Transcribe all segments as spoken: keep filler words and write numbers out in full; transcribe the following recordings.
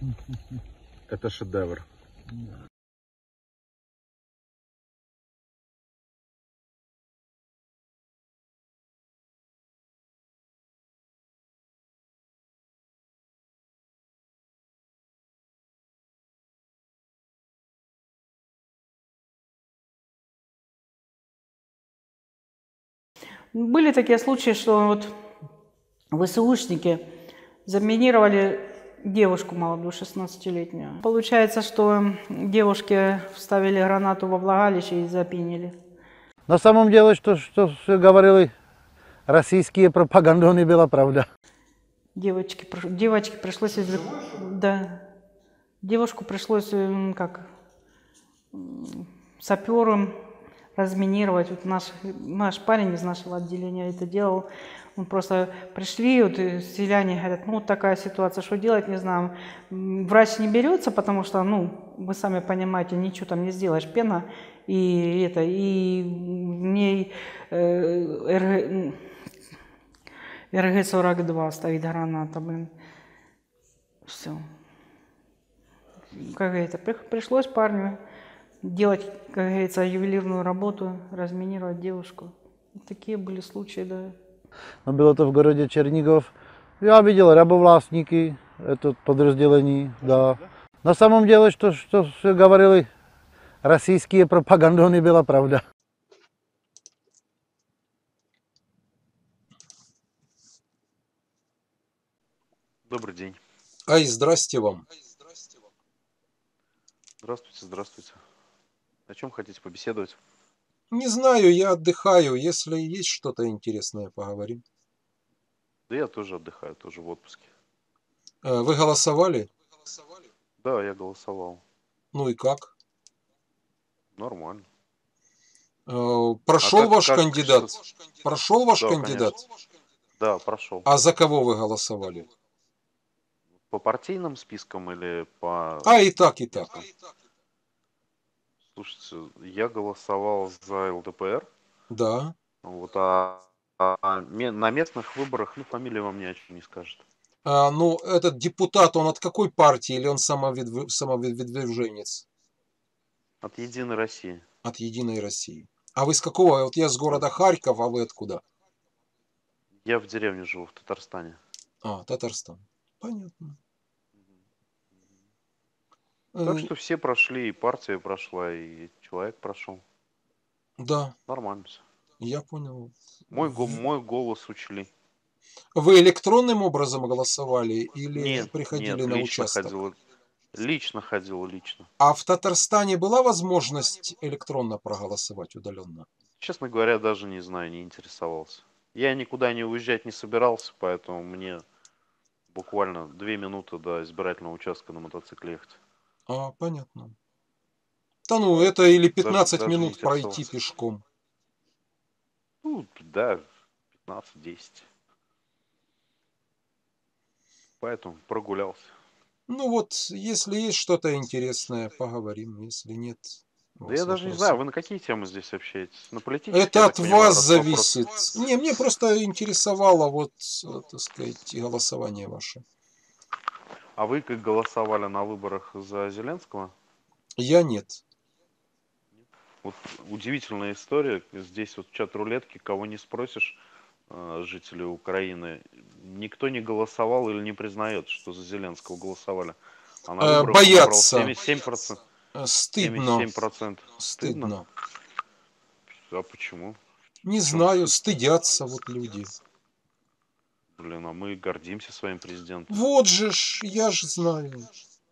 Это шедевр. Были такие случаи, что вот ВСУшники заминировали девушку молодую, шестнадцатилетнюю. Получается, что девушке вставили гранату во влагалище и запинили. На самом деле, что, что говорили российские пропагандоны, была правда. Девочке, девочке пришлось... Из... Да. Девушку пришлось, как, сапером разминировать. Вот наш, наш парень из нашего отделения это делал. Он просто пришли, вот селяне говорят, ну вот такая ситуация, что делать, не знаю. Врач не берется, потому что, ну, вы сами понимаете, ничего там не сделаешь, пена и это, и мне э, эр гэ сорок два стоит граната, блин. Все. Как это, пришлось парню делать, как говорится, ювелирную работу, разминировать девушку. Такие были случаи, да. Но было то в городе Чернигов. Я видел рабовластники, это подразделение, да. На самом деле, что, что говорили российские пропагандоны, была правда. Добрый день. Ай, здрасте вам. Здравствуйте, здравствуйте. О чем хотите побеседовать? Не знаю, я отдыхаю. Если есть что-то интересное, поговорим. Да я тоже отдыхаю, тоже в отпуске. Вы голосовали? Да, я голосовал. Ну и как? Нормально. Прошел а как, ваш как, кандидат? Что... Прошел ваш да, кандидат? Конечно. Да, прошел. А за кого вы голосовали? По партийным спискам или по... А, и так, и так. Слушайте, я голосовал за эл дэ пэ эр. Да. Вот, а, а на местных выборах, ну, фамилия вам ни о чем не скажет. А, ну, этот депутат, он от какой партии или он самовыдв... самовыдвиженец? От Единой России. От Единой России. А вы с какого? Вот я с города Харьков, а вы откуда? Я в деревне живу, в Татарстане. А, Татарстан. Понятно. Так что все прошли, и партия прошла, и человек прошел. Да. Нормально все. Я понял. Мой, мой голос учли. Вы электронным образом голосовали или нет, приходили нет, на лично участок? Ходил, лично ходил, лично. А в Татарстане была возможность электронно проголосовать удаленно? Честно говоря, даже не знаю, не интересовался. Я никуда не уезжать не собирался, поэтому мне буквально две минуты до избирательного участка на мотоцикле ехать. А, понятно. Да ну, это или пятнадцать даже, даже минут пройти пешком. Ну, да, пятнадцать-десять. Поэтому прогулялся. Ну вот, если есть что-то интересное, поговорим. Если нет, да я даже вопросы. не знаю, вы на какие темы здесь общаетесь? На политические? Это от понимаю, вас зависит. Вопрос. Не, мне просто интересовало вот, так сказать, голосование ваше. А вы как голосовали на выборах за Зеленского? Я нет. Вот удивительная история. Здесь вот в чат-рулетке, кого не спросишь, жителей Украины, никто не голосовал или не признает, что за Зеленского голосовали. А на выборах боятся. семьдесят семь процентов. Стыдно. семьдесят семь процентов. Стыдно. Стыдно? А почему? Не знаю, стыдятся вот люди. Блин, а мы гордимся своим президентом. Вот же ж, я же знаю.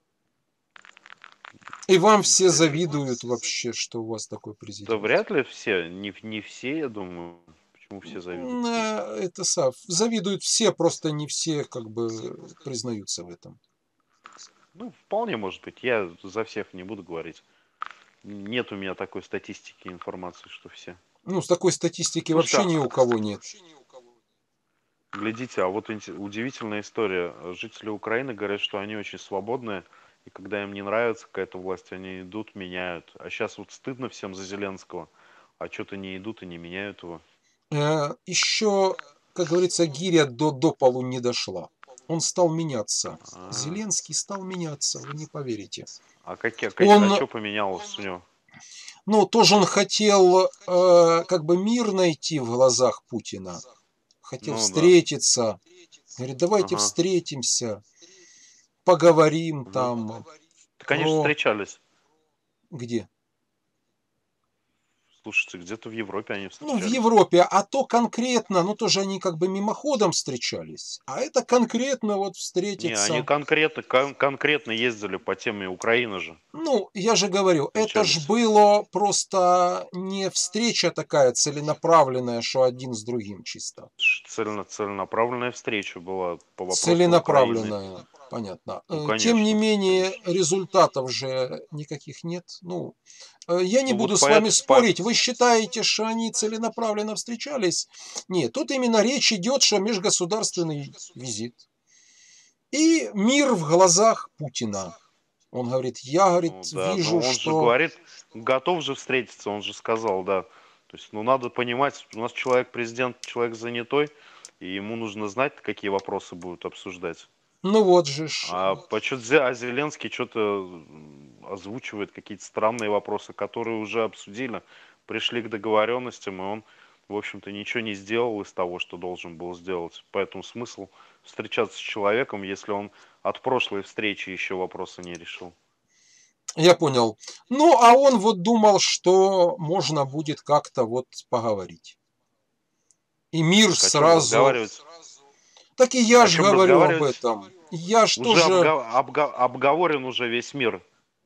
И вам все завидуют вообще, что у вас такой президент. Да вряд ли все, не, не все, я думаю. Почему все завидуют? Это сав. Завидуют все, просто не все как бы признаются в этом. Ну, вполне может быть. Я за всех не буду говорить. Нет у меня такой статистики, информации, что все. Ну, с такой статистики Слушайте, вообще ни у кого нет. Глядите, а вот удивительная история. Жители Украины говорят, что они очень свободные, и когда им не нравится какая-то власть, они идут, меняют. А сейчас вот стыдно всем за Зеленского, а что-то не идут и не меняют его. Еще, как говорится, гиря до, до полу не дошла. Он стал меняться. А, Зеленский стал меняться, вы не поверите. а, какие, а Он, что поменялось у него? ну, тоже он хотел э, как бы мир найти в глазах Путина. Хотел Ну да. встретиться. Говорит, давайте Ага. встретимся, поговорим Мгм. там Так они же про... встречались. Где? Слушайте, где-то в Европе они Ну, в встречались. Европе, а то конкретно, ну, тоже они как бы мимоходом встречались. А это конкретно вот Не, они встретиться. конкретно, кон- конкретно ездили по теме Украины же. Ну, я же говорю, это ж Встречались. было просто не встреча такая целенаправленная, что один с другим чисто. Ш- Цельно, целенаправленная встреча была по вопросу Украины. Целенаправленная, понятно. Ну, Э, Тем не конечно, менее, конечно. результатов же никаких нет. Ну, э, я не Ну буду вот с вами поэт, по... спорить. Вы считаете, что они целенаправленно встречались? Нет, тут именно речь идет, что межгосударственный визит. И мир в глазах Путина. Он говорит, я, говорит, Ну да, вижу, но он же что... говорит, готов же встретиться, он же сказал, да. То есть, ну надо понимать, у нас человек президент, человек занятой, и ему нужно знать, какие вопросы будут обсуждать. Ну вот же ж. А, почё-то Зе- а Зеленский что-то озвучивает какие-то странные вопросы, которые уже обсудили, пришли к договоренностям, и он, в общем-то, ничего не сделал из того, что должен был сделать. Поэтому смысл встречаться с человеком, если он от прошлой встречи еще вопросы не решил. Я понял. Ну, а он вот думал, что можно будет как-то вот поговорить. И мир Так о чем сразу... разговаривать? Так и я О ж чем говорю об разговаривать? этом. Я ж Уже тоже обга- обга- обговорен уже весь мир.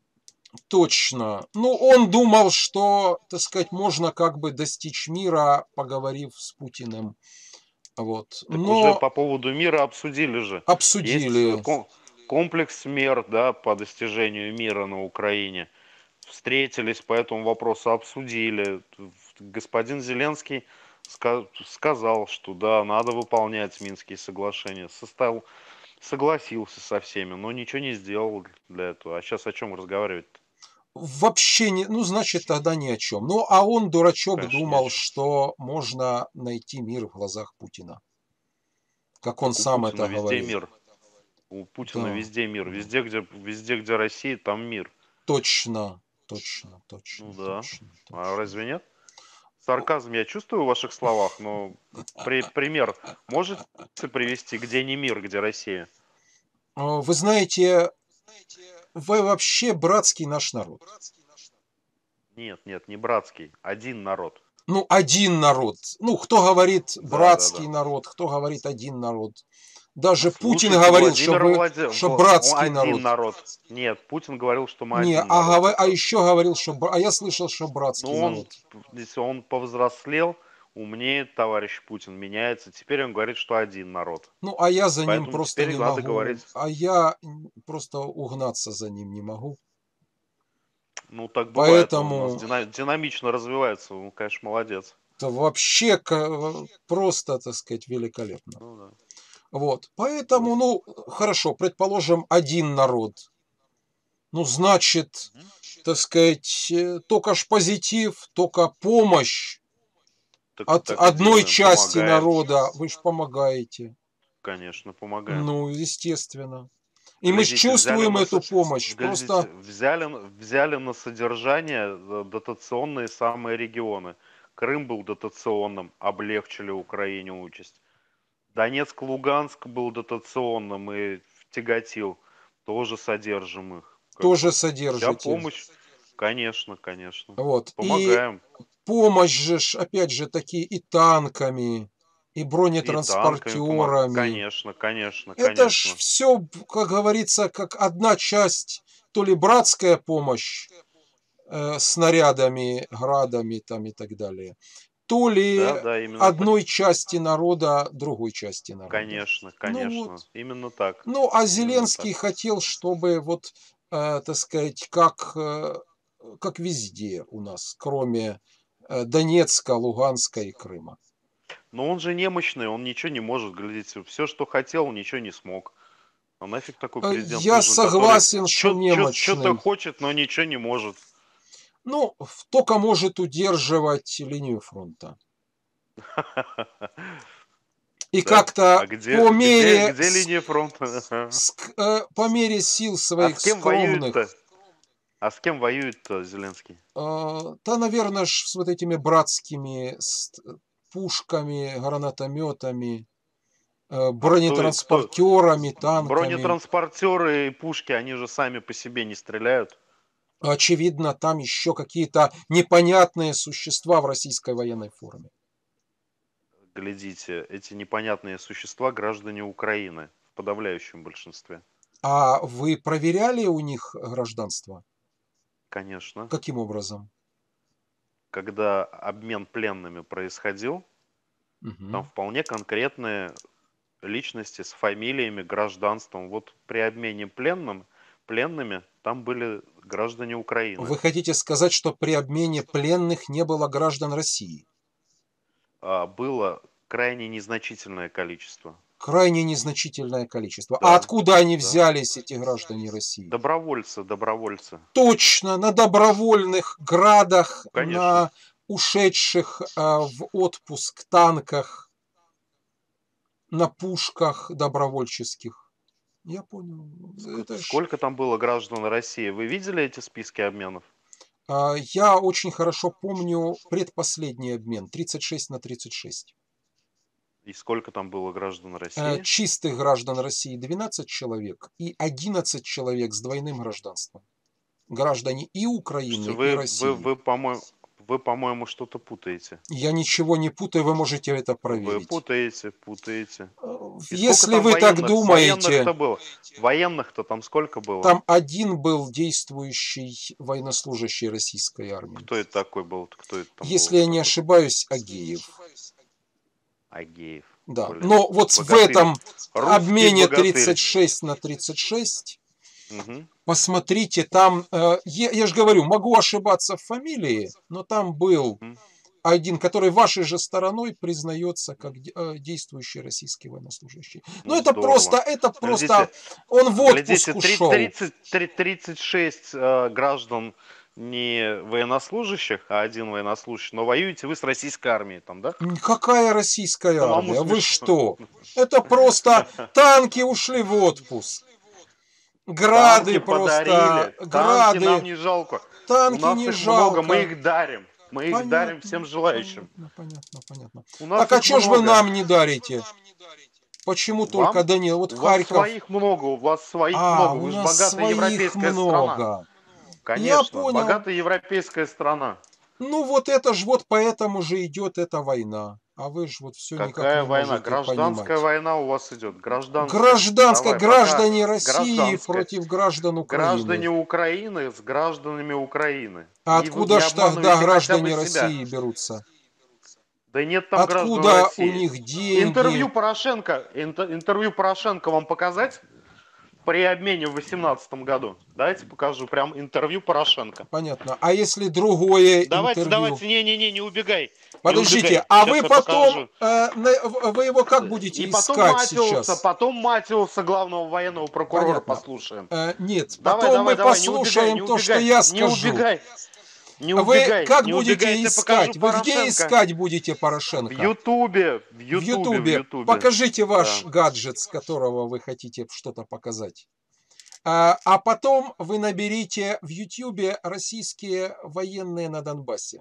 точно. Ну, он думал, что, так сказать, можно как бы достичь мира, поговорив с Путиным. Вот. Так уже Но по поводу мира обсудили же. Есть э, обсудили. ко- комплекс мер, да, по достижению мира на Украине. Встретились по этому вопросу, обсудили. Господин Зеленский ска- сказал, что да, надо выполнять Минские соглашения. Состав, согласился со всеми, но ничего не сделал для этого. А сейчас о чем разговаривать? Вообще не... Ну, значит, тогда ни о чем. Ну, а он, дурачок, Конечно, не о думал, чем. что можно найти мир в глазах Путина. Как он Так у сам Путина это везде говорил. мир. У Путина Да, везде мир. да. Везде, где, везде, где Россия, там мир. Точно, точно, Ну точно, да. точно, А точно. разве нет? Сарказм я чувствую в ваших словах, но при, пример можете привести, где не мир, где Россия? А, Вы знаете, вы вообще братский наш народ. Нет, нет, не братский. Один народ. Ну, один народ. Ну, кто говорит Да, да, братский да. народ, кто говорит один народ. Даже Путин Слушайте, говорил, что Владимир вы, Владимирович, что он братский народ. один народ. Нет, Путин говорил, что мы Не, один а, народ говор- как а раз. еще говорил, что... бра- А я слышал, что братский Ну, он, народ. если он повзрослел, умнеет, товарищ Путин, меняется. Теперь он говорит, что один народ. Ну, а я за ним Поэтому просто теперь не надо могу. говорить. А я м, просто угнаться за ним не могу. Ну, так бывает, он у нас Поэтому дина- динамично развивается. Он, конечно, молодец. это вообще ка- просто, так сказать, великолепно. Ну да. Вот. Ну, Поэтому, ну, хорошо, предположим, один народ. Ну, значит, мгм. так сказать, э, только ж позитив, только помощь Так, от так и одной делаем, части помогаем. народа. Вы же помогаете. Конечно, помогаем. Ну, естественно. И мы ж Глядите, взяли чувствуем на, эту со- помощь. глядите, Просто, взяли, на- взяли на содержание э, дотационные самые регионы. Крым был дотационным, облегчили Украине участь. Донецк, Луганск был дотационным и тяготил. Тоже содержим их. Как тоже бы вся содержите. помощь, конечно, конечно. Вот. И Помогаем. помощь же, ж, опять же, таки и танками, и И танками помогаем. бронетранспортерами. Конечно, конечно, Это ж конечно. все, как говорится, как одна часть, то ли братская помощь э, снарядами, градами там и так далее, то Да, ли да, именно так. одной части народа другой части народа. Конечно, Ну конечно. вот. Именно так. Ну, а Именно так. Зеленский хотел, чтобы вот, э, так сказать, как, э, как везде у нас, кроме э, Донецка, Луганска и Крыма. Но он же немощный, он ничего не может. Глядите, все, что хотел, ничего не смог. А нафиг такой Э, президент Я нужен, который согласен, что что-то немощный. хочет, но ничего не может. Ну, в- только может удерживать линию фронта. И Да? как-то А где, по где, мере, где с- линия фронта? Ага. ск- э, по мере сил А своих с кем воюет-то? скромных, А с кем воюет-то Зеленский? э, да, наверное, ж с вот этими братскими с пушками, гранатометами, э, А сто, сто, бронетранспортерами, танками. бронетранспортеры и пушки, они же сами по себе не стреляют. Очевидно, там еще какие-то непонятные существа в российской военной форме. Глядите, эти непонятные существа граждане Украины в подавляющем большинстве. А вы проверяли у них гражданство? Конечно. Каким образом? Когда обмен пленными происходил, там Мгм. вполне конкретные личности с фамилиями, гражданством. Вот при обмене пленным, пленными там были граждане Украины. Вы хотите сказать, что при обмене пленных не было граждан России? А, было крайне незначительное количество. Крайне незначительное количество. А Да, откуда они да. взялись, эти граждане России? Добровольцы, добровольцы. Точно, на добровольных градах, Конечно. на ушедших э, в отпуск танках, на пушках добровольческих. Я понял. Это ж, Сколько там было граждан России? Вы видели эти списки обменов? а, я очень хорошо помню предпоследний обмен, тридцать шесть на тридцать шесть. И сколько там было граждан Э, России? Чистых граждан России двенадцать человек и одиннадцать человек с двойным гражданством. Граждане и Украины, Слушайте, и вы, вы, России. вы, по-моему, вы, по-моему, что-то путаете. Я ничего не путаю, вы можете это Вы проверить. путаете, путаете. Э, И Если сколько там вы так военных? думаете, Военных-то было. Военных-то там сколько было? там один был действующий военнослужащий российской армии. Кто это такой был? Кто это там Если был я не такой? ошибаюсь, Агеев. Агеев. Да. Блин, Но вот в богатырь. этом Русский обмене богатырь. тридцать шесть на тридцать шесть, Мгм. посмотрите, там, э, я, я же говорю, могу ошибаться в фамилии, но там был Мгм. один, который вашей же стороной признается как де- э, действующий российский военнослужащий. Но Ну, это здорово. просто, это просто, Глядите, он в отпуск глядите, три- ушел. тридцать, три- тридцать шесть э, граждан не военнослужащих, а один военнослужащий, но воюете вы с российской армией там, да? Какая российская Самому армия? Вы смешно. что? Это просто танки ушли в отпуск. Грады Танки подарили, просто, танки нам грады, не жалко. У танки нас не их много, мы жалко. их дарим. Мы их дарим Понятно, всем желающим. понятно, понятно, понятно. У нас Так а их чё ж вы много. нам не дарите? Почему только Вам? Данил? Вот У вас Харьков. своих много, у вас своих А, много. у Вы же нас богатая своих европейская страна. много. Я Конечно, понял. богатая европейская страна. Ну вот это ж вот поэтому же идет эта война. А вы же вот все никак Какая не война? можете Гражданская понимать. война у вас идет. Гражданская. Гражданская, Давай, граждане пока. России Гражданская. против граждан Граждане Украины. Украины с гражданами Украины. А Не, вы- откуда не ж тогда обманывайте хотя бы граждане себя. России берутся? Да нет там граждан Откуда у России. них Интервью деньги? Порошенко, интер- интервью Порошенко вам показать при обмене в восемнадцатом году? Давайте покажу прям интервью Порошенко. Понятно. А если другое Давайте, интервью? давайте, не-не-не, не убегай. Не Подождите, убегай. а Сейчас вы я потом, покажу. э, на- в- вы его как будете И потом искать Матиуса, сейчас? потом Матиуса, главного военного прокурора, Понятно. послушаем. Э, нет, Давай, потом давай, мы давай, не убегай, послушаем не то, что убегай, я не скажу. убегай, не Вы убегай, как не будете убегай, я тебе искать? покажу Вы где Порошенко. искать будете В Порошенко? Ютубе, в В Ютубе, в Ютубе. Ютубе. Покажите ваш Да. гаджет, с которого вы хотите что-то показать. А, а потом вы наберите в Ютубе российские военные на Донбассе.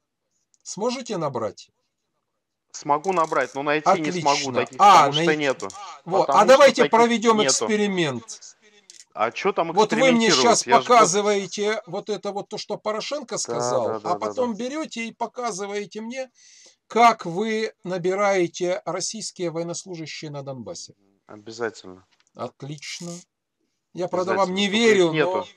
Сможете набрать? Смогу набрать, но найти не смогу Отлично. таких, А, потому что най- нету. Вот. Потому А что давайте таких проведем нету. эксперимент. А что там Вот вы мне экспериментировать? сейчас Я ж- показываете вот это вот то, что Порошенко Да, сказал, да, да, а да, потом да. берете и показываете мне, как вы набираете российские военнослужащие на Донбассе. Обязательно. Отлично. Я, правда, вам Обязательно. не Только их верю, нету. но...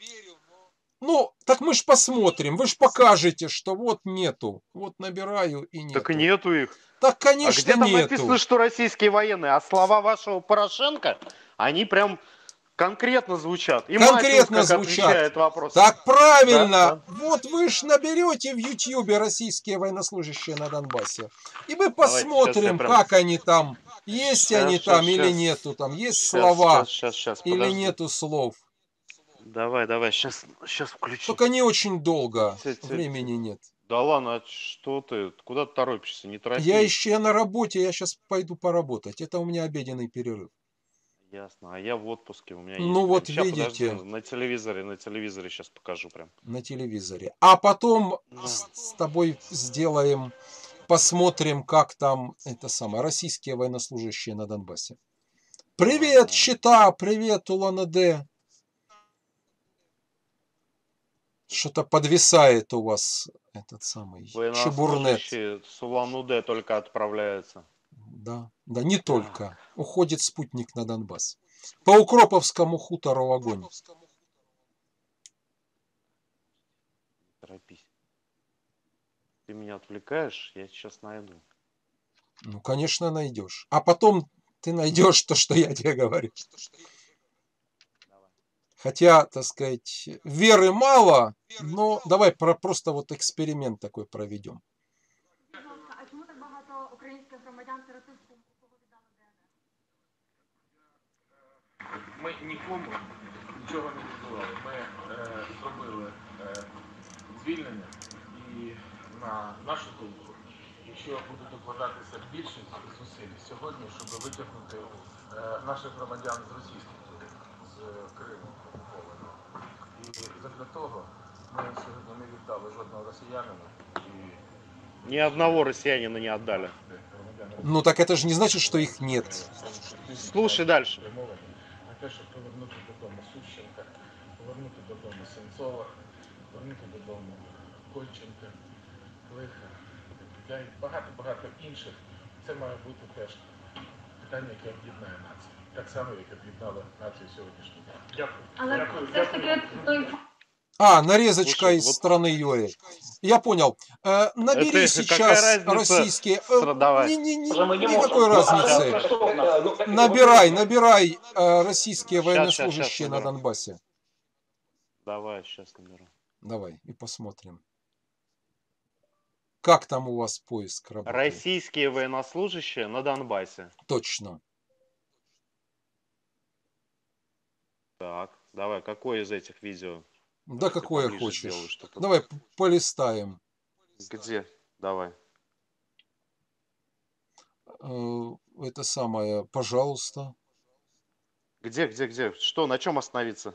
Ну, так мы ж посмотрим. Вы ж покажете, что вот нету. Вот набираю и нету. Так и нету их. Так, А конечно, где там нету. написано, что российские военные? А слова вашего Порошенко, они прям конкретно звучат. И Конкретно Матиус как звучат. отвечает вопрос. Так правильно. Да, да. Вот вы ж наберете в Ютьюбе российские военнослужащие на Донбассе. И мы Давайте, щас посмотрим, я прям- как они там. Есть Щас, они щас, там или щас. нету там. Есть Сейчас, слова сейчас, сейчас, сейчас, или подожди. нету слов. Давай, давай, сейчас, сейчас включу. Только не очень долго. Те- те- Времени нет. Да ладно, а что ты? Куда ты торопишься? Не Я торопись. еще на работе, я сейчас пойду поработать. Это у меня обеденный перерыв. Ясно. А я в отпуске, у меня есть Ну время. вот Сейчас, подожди, видите, на телевизоре, на телевизоре сейчас покажу прям. на телевизоре. А потом Да. с с тобой сделаем, посмотрим, как там это самое, российские военнослужащие на Донбассе. Давай, Привет, давай. Чита, привет, Улан-Удэ. Что-то подвисает у вас этот самый чебурнет. Военнослужащие с Улан-Удэ только отправляются. Да, да, не Так, только. Уходит спутник на Донбасс. По Укроповскому хутору огонь. торопись. Ты меня отвлекаешь, я сейчас найду. Ну, конечно, найдешь. А потом ты найдешь то, что я тебе говорю. Давай. Хотя, так сказать, веры мало, но давай про, просто вот эксперимент такой проведем. Будь ласка, а чому так багато українських громадян сепаратистського віддали ДНР? Ми нікому нічого не відбували. Ми е, зробили е, звільнення і на нашу думку, якщо буде докладатися більше зусиль сьогодні, щоб витягнути е, наших громадян з російських з Криму окупованого. І задля того ми сьогодні не віддали жодного росіянина і Ни одного россиянина не отдали. громадян Ну, так это же не значит, что их нет. Слушай дальше. спрямовані на те, щоб повернути додому Сущенка, повернути додому Сенцова, повернути додому Кольченка, Лиха і багато-багато інших. Це має бути теж питання, яке об'єднає націю. Так само, як об'єднало націю сьогоднішнього дня. Дякую. Але Дякую. все ж таки той А, нарезочка Слушай, из вот- страны Юрия. Я понял. Э, набери Это какая сейчас разница? российские... э, Стра- давай. не- не- не- Уже мы не никакой можем. разницы. Ну, что у нас? Ну, как- Набирай, набирай э, российские Щас, военнослужащие щас, щас на наберу. Донбассе. Давай, сейчас наберу. Давай и посмотрим. Как там у вас поиск работает? Российские военнослужащие на Донбассе. Точно. Так, давай, какое из этих видео? Да Ты какое поближе хочешь. сделаю, чтобы- Давай п- полистаем. Где? Давай. Э, Это самое, пожалуйста. Где, где, где? Что, на чем остановиться?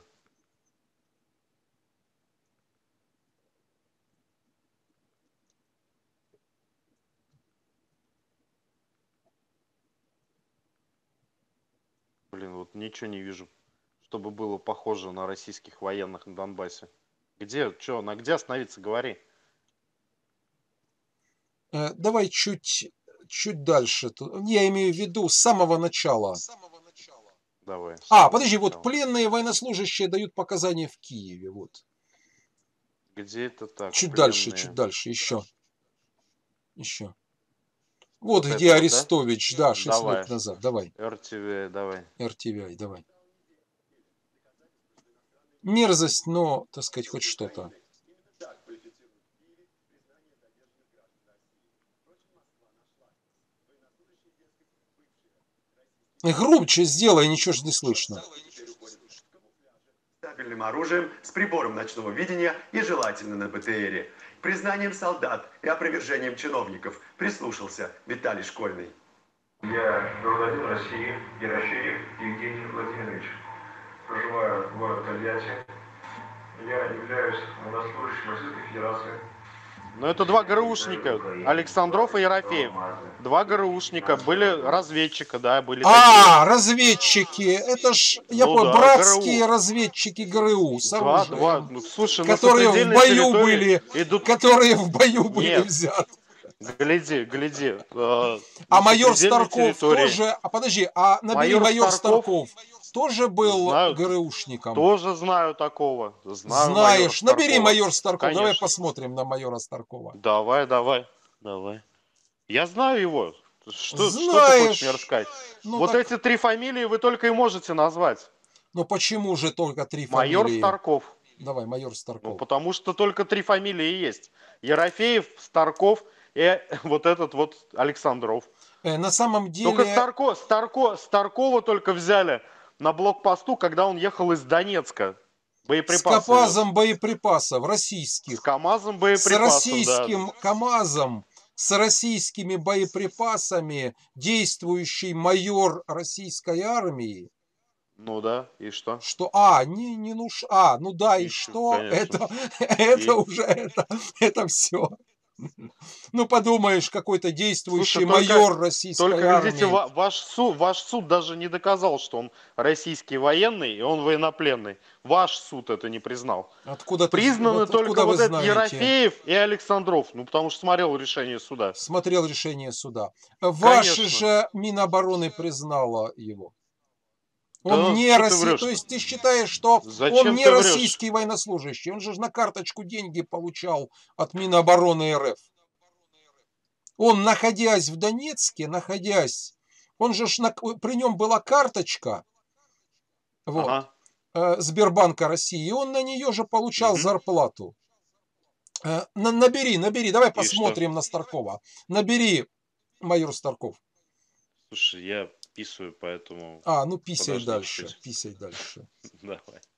Блин, вот ничего не вижу, чтобы было похоже на российских военных на Донбассе. Где, что, на где остановиться, говори. Э, Давай чуть, чуть дальше. Ту- Я имею в виду с самого начала. Давай. с А, самого подожди, вот начала. пленные военнослужащие дают показания в Киеве. Вот. Где это так? Чуть дальше, пленные? чуть дальше, еще. Еще. Вот Вот, где это вот, да? Арестович, да, шесть Давай. лет назад. Давай, эр ти ви, давай. эр ти ви ай, давай. Мерзость, но, так сказать, хоть что-то. Громче сделай, ничего же не слышно. Табельным оружием с прибором ночного видения и желательно на бэ тэ эре. Признанием солдат и опровержением чиновников прислушался Виталий Школьный. Я гражданин России, Ерофеев Евгений Владимирович. Проживаю в городе Тольятти. Я являюсь военнослужащим Российской Федерации. Ну это два ГРУшника, Александров и Ерофеев. Два ГРУшника, были разведчика, да, были такие. А, разведчики, это ж, я Ну понял, да, братские ГРУ. разведчики ГРУ с Два, оружием, два. Ну, слушай, которые на в сопредельной бою территории были, идут... которые в бою были Нет. взяты. Гляди, гляди. э, А на майор сопредельной Старков территории тоже, а подожди, а набери Майор майор, Старков Старков, тоже был Знаю. ГРУшником. Тоже знаю такого. Знаю майора Знаешь, набери Старкова. майор Старков, давай Конечно. посмотрим на майора Старкова. Давай, давай, давай. Я знаю его. Что, что ты Знаешь. хочешь мне рассказать? Ну, вот так- эти три фамилии вы только и можете назвать. Ну почему же только три Майор фамилии? Старков. Давай, майор Ну, Старков. потому что только три фамилии и есть. Ерофеев, Старков и вот этот вот Александров. Э, на самом деле... Только Старко, Старко, Старкова только взяли на блокпосту, когда он ехал из Донецка. С Боеприпасы вез. КАМАЗом боеприпасов С российских. КАМАЗом С боеприпасов, да. российским КАМАЗом, с российскими боеприпасами действующий майор российской армии. Ну да, и что? Что, а, не, не ну, ш- а, ну да, и И чё, что, конечно. это, это И... уже, это, это все. Ну, подумаешь, какой-то Слушай, действующий только, майор российской только глядите, армии. ва- ваш суд, ваш суд даже не доказал, что он российский военный, и он военнопленный. Ваш суд это не признал. Откуда ты, Признаны вот только откуда вы вот этот знаете? Ерофеев и Александров, ну потому что смотрел решение суда. Смотрел решение суда. Ваше Конечно. же Минобороны признало его. Да Он не что ты Россия, врешь? то есть ты считаешь, что он Зачем не ты врешь? российский военнослужащий, он же ж на карточку деньги получал от Минобороны РФ. Он, находясь в Донецке, находясь, он же ж на, при нем была карточка, вот, Ага. э, Сбербанка России, и он на нее же получал Мгм. зарплату. Э, на- набери, набери, давай И что? посмотрим на Старкова. Набери, майор Старков. Слушай, я писаю, поэтому А, ну писай подожди дальше, чуть-чуть. писай дальше. Давай.